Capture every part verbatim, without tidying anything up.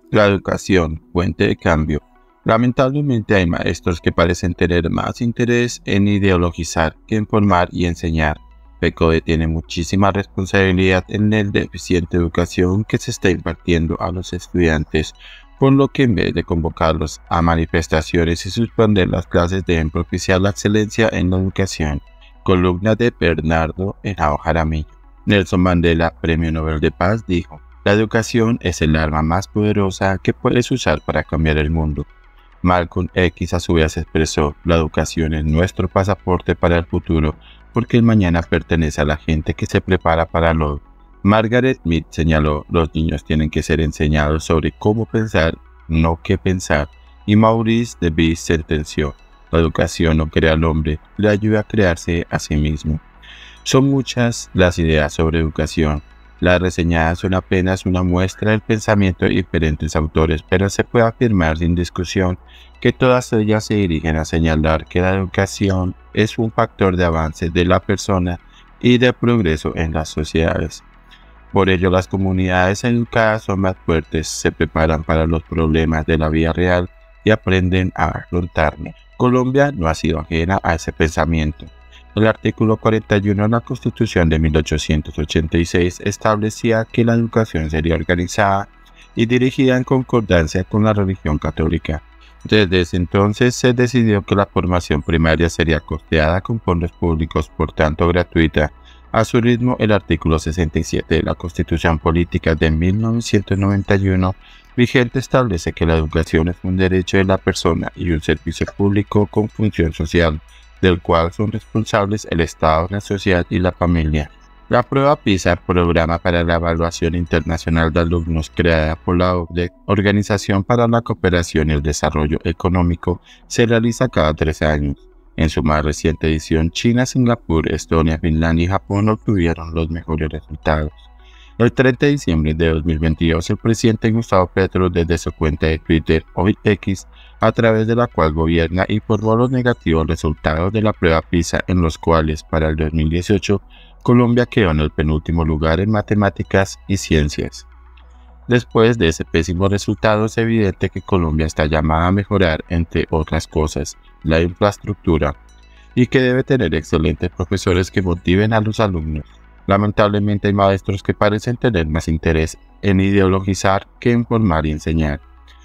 La educación, fuente de cambio. Lamentablemente hay maestros que parecen tener más interés en ideologizar que en formar y enseñar. PECODE tiene muchísima responsabilidad en la deficiente educación que se está impartiendo a los estudiantes, por lo que en vez de convocarlos a manifestaciones y suspender las clases deben propiciar la excelencia en la educación. Columna de Bernardo Henao Jaramillo. Nelson Mandela, Premio Nobel de Paz, dijo: la educación es el arma más poderosa que puedes usar para cambiar el mundo. Malcolm X a su vez expresó: la educación es nuestro pasaporte para el futuro, porque el mañana pertenece a la gente que se prepara para lo. Margaret Mead señaló: los niños tienen que ser enseñados sobre cómo pensar, no qué pensar. Y Maurice Devis sentenció: la educación no crea al hombre, le ayuda a crearse a sí mismo. Son muchas las ideas sobre educación. Las reseñadas son apenas una muestra del pensamiento de diferentes autores, pero se puede afirmar sin discusión que todas ellas se dirigen a señalar que la educación es un factor de avance de la persona y de progreso en las sociedades. Por ello, las comunidades educadas son más fuertes, se preparan para los problemas de la vida real y aprenden a afrontarlos. Colombia no ha sido ajena a ese pensamiento. El artículo cuarenta y uno de la Constitución de mil ochocientos ochenta y seis establecía que la educación sería organizada y dirigida en concordancia con la religión católica. Desde ese entonces se decidió que la formación primaria sería costeada con fondos públicos, por tanto gratuita. A su ritmo, el artículo sesenta y siete de la Constitución Política de mil novecientos noventa y uno vigente establece que la educación es un derecho de la persona y un servicio público con función social, del cual son responsables el Estado, la sociedad y la familia. La prueba PISA, Programa para la Evaluación Internacional de Alumnos, creada por la O C D E, Organización para la Cooperación y el Desarrollo Económico, se realiza cada tres años. En su más reciente edición, China, Singapur, Estonia, Finlandia y Japón obtuvieron los mejores resultados. El treinta de diciembre de dos mil veintidós, el presidente Gustavo Petro, desde su cuenta de Twitter, hoy X, a través de la cual gobierna, informó los negativos resultados de la prueba PISA, en los cuales, para el dos mil dieciocho, Colombia quedó en el penúltimo lugar en matemáticas y ciencias. Después de ese pésimo resultado, es evidente que Colombia está llamada a mejorar, entre otras cosas, la infraestructura, y que debe tener excelentes profesores que motiven a los alumnos. Lamentablemente hay maestros que parecen tener más interés en ideologizar que en formar y enseñar.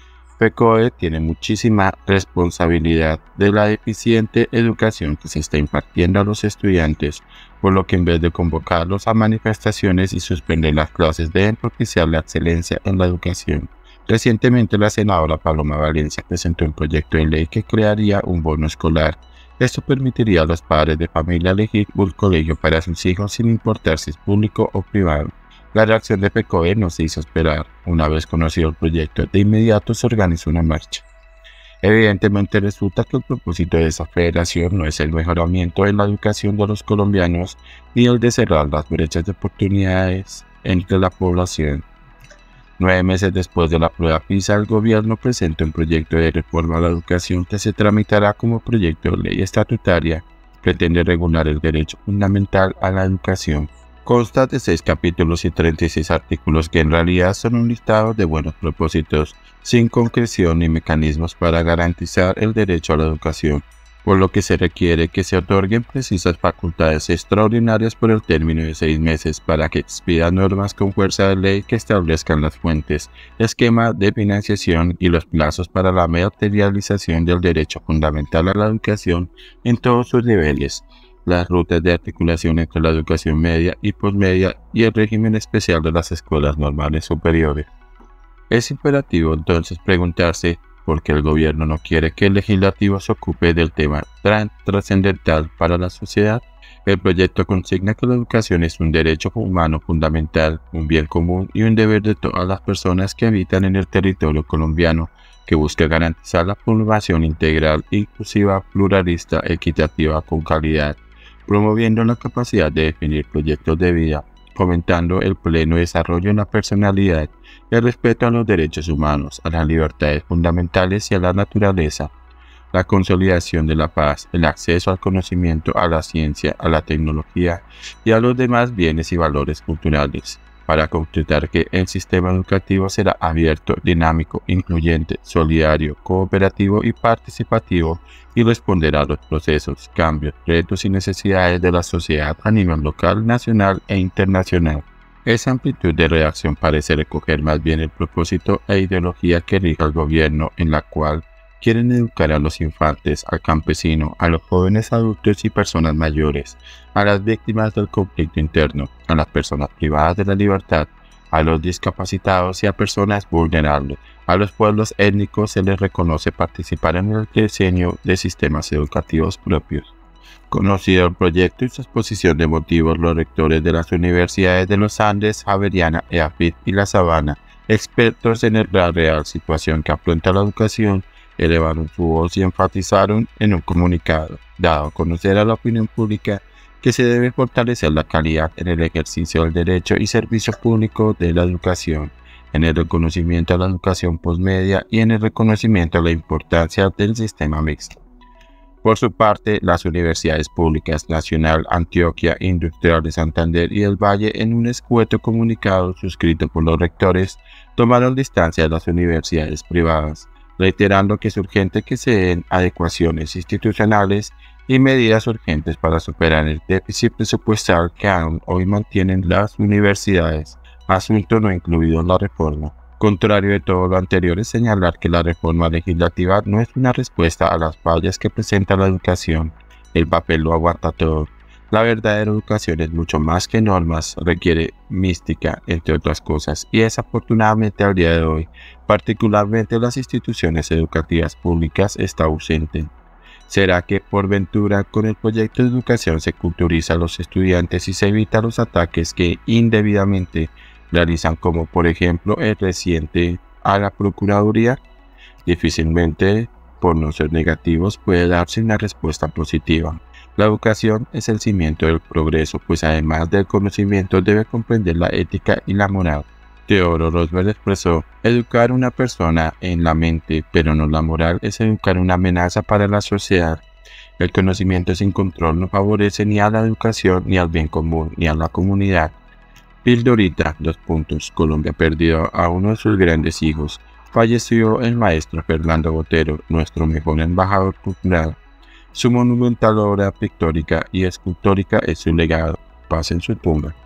PECODE tiene muchísima responsabilidad de la deficiente educación que se está impartiendo a los estudiantes, por lo que en vez de convocarlos a manifestaciones y suspender las clases deben propiciar la excelencia en la educación. Recientemente la senadora Paloma Valencia presentó un proyecto de ley que crearía un bono escolar. Esto permitiría a los padres de familia elegir un colegio para sus hijos sin importar si es público o privado. La reacción de PECODE no se hizo esperar. Una vez conocido el proyecto, de inmediato se organizó una marcha. Evidentemente resulta que el propósito de esa federación no es el mejoramiento de la educación de los colombianos ni el de cerrar las brechas de oportunidades entre la población. Nueve meses después de la prueba PISA, el gobierno presenta un proyecto de reforma a la educación que se tramitará como proyecto de ley estatutaria. Pretende regular el derecho fundamental a la educación. Consta de seis capítulos y treinta y seis artículos que en realidad son un listado de buenos propósitos, sin concreción ni mecanismos para garantizar el derecho a la educación, por lo que se requiere que se otorguen precisas facultades extraordinarias por el término de seis meses para que expidan normas con fuerza de ley que establezcan las fuentes, esquema de financiación y los plazos para la materialización del derecho fundamental a la educación en todos sus niveles, las rutas de articulación entre la educación media y posmedia y el régimen especial de las escuelas normales superiores. Es imperativo entonces preguntarse por qué el gobierno no quiere que el legislativo se ocupe del tema tan trascendental para la sociedad. El proyecto consigna que la educación es un derecho humano fundamental, un bien común y un deber de todas las personas que habitan en el territorio colombiano, que busca garantizar la formación integral, inclusiva, pluralista, equitativa, con calidad, promoviendo la capacidad de definir proyectos de vida, fomentando el pleno desarrollo en la personalidad, el respeto a los derechos humanos, a las libertades fundamentales y a la naturaleza, la consolidación de la paz, el acceso al conocimiento, a la ciencia, a la tecnología y a los demás bienes y valores culturales. para concretar que el sistema educativo será abierto, dinámico, incluyente, solidario, cooperativo y participativo y responderá a los procesos, cambios, retos y necesidades de la sociedad a nivel local, nacional e internacional. Esa amplitud de reacción parece recoger más bien el propósito e ideología que rige al gobierno, en la cual quieren educar a los infantes, al campesino, a los jóvenes adultos y personas mayores, a las víctimas del conflicto interno, a las personas privadas de la libertad, a los discapacitados y a personas vulnerables. A los pueblos étnicos se les reconoce participar en el diseño de sistemas educativos propios. Conocido el proyecto y su exposición de motivos, los rectores de las universidades de los Andes, Javeriana, EAFIT y La Sabana, expertos en la real situación que afronta la educación, elevaron su voz y enfatizaron en un comunicado, dado a conocer a la opinión pública, que se debe fortalecer la calidad en el ejercicio del derecho y servicio público de la educación, en el reconocimiento a la educación postmedia y en el reconocimiento a la importancia del sistema mixto. Por su parte, las universidades públicas Nacional, Antioquia, Industrial de Santander y del Valle, en un escueto comunicado suscrito por los rectores, tomaron distancia de las universidades privadas, reiterando que es urgente que se den adecuaciones institucionales y medidas urgentes para superar el déficit presupuestal que aún hoy mantienen las universidades, asunto no incluido en la reforma. Contrario de todo lo anterior es señalar que la reforma legislativa no es una respuesta a las fallas que presenta la educación. El papel lo aguanta todo. La verdadera educación es mucho más que normas, requiere mística, entre otras cosas, y desafortunadamente al día de hoy, particularmente las instituciones educativas públicas, está ausente. ¿Será que por ventura con el proyecto de educación se culturiza a los estudiantes y se evita los ataques que indebidamente realizan, como por ejemplo el reciente a la Procuraduría? Difícilmente, por no ser negativos, puede darse una respuesta positiva. La educación es el cimiento del progreso, pues además del conocimiento debe comprender la ética y la moral. Theodore Roosevelt expresó: educar a una persona en la mente, pero no la moral, es educar una amenaza para la sociedad. El conocimiento sin control no favorece ni a la educación, ni al bien común, ni a la comunidad. Pildorita, dos puntos. Colombia perdió a uno de sus grandes hijos. Falleció el maestro Fernando Botero, nuestro mejor embajador cultural. Su monumental obra pictórica y escultórica es su legado. Paz en su tumba.